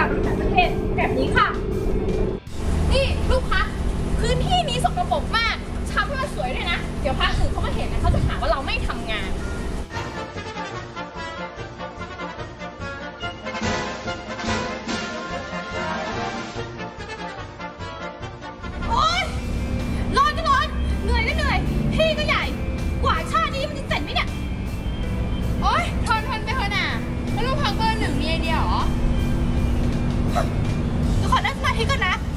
จากต่างประเทศแบบนี้ค่ะนี่ลูกพักพื้นที่นี้สกปรกมากทำให้มันสวยด้วยนะเดี๋ยวพักอื่นเขามาเห็นนะเขาจะหาว่าเราไม่ทำงานโอ๊ยร้อนก็ร้อนเหนื่อยก็เหนื่อยที่ก็ใหญ่กว่าชาตินี้มันจะเสร็จไหมเนี่ยโอ๊ยทนไปเถอะน่ะแล้วลูกพักเบอร์ 1มีไอเดียเหรอขอนั่งสมาธิก่อนนะ